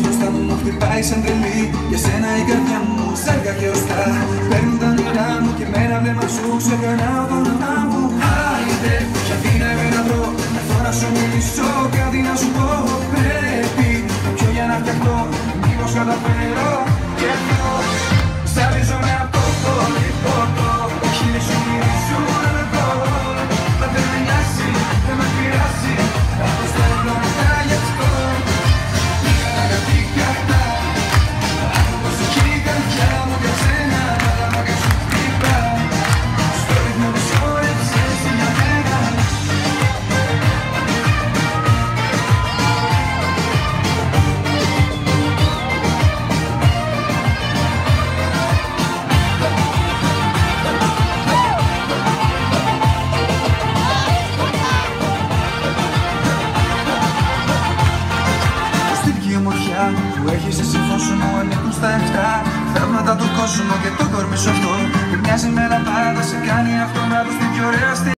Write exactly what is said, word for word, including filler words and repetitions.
μπροστά μου μου χτυπάει σαν τρελή. Για σένα η καρδιά μου ζάρια και οστά. Παίρνουν τα όνειρά μου και μένα βλέμμα σου. Ξεχνάω το όνομά μου. Άιντε, για δίνα εμένα βρω. Έρθω να σου μιλήσω, κάτι να σου πω. Πρέπει να πιω για να φτιαχτώ. Μήπως καταφέρω και αυτό. Ζαλίζομαι από το λιποτό. Χίλιοι σου γυρίζουν εδώ. Μα δεν με νοιάζει, δεν με πειράζει. Καθώς θέλω μετά γι' αυτό. Λίγα κάτι κατά. Άνθρωπος έχει η καρδιά μου για σένα. Τα μάτια σου χτυπά. Στο ρυθμό της όρεψες για μένα. Που έχεις εσύ φως μου ανήκουν στα εφτά. Θαύματα του κόσμου και το κορμί σου αυτό. Και μοιάζει με λαμπάδα, σε κάνει αυτό να δω στην πιο ωραία στιγμή.